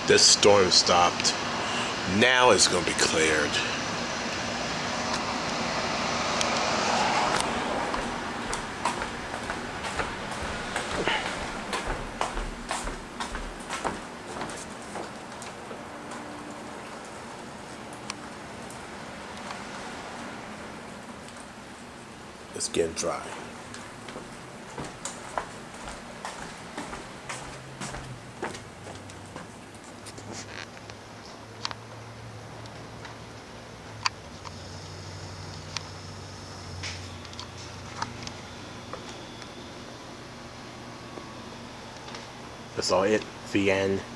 This storm stopped. Now it's going to be cleared. It's getting dry. That's all it. The end.